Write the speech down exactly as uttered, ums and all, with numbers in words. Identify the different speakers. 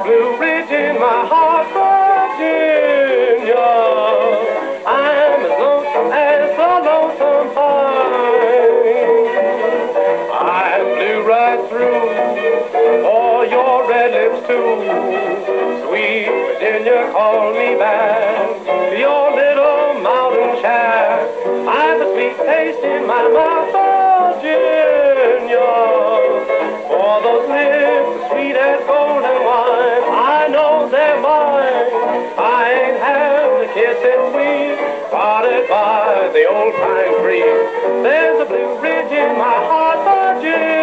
Speaker 1: Blue Ridge in my heart, Virginia. I'm as lonesome as the lonesome pine. I'm blue right through for your red lips too. Sweet Virginia, call me back to your little mountain shack. I've a sweet taste in my mouth, Virginia. For those lips as sweet as golden wine, I know they're mine. I ain't had a kiss since we parted by the old pine tree. There's a blue ridge in my heart, Virginia.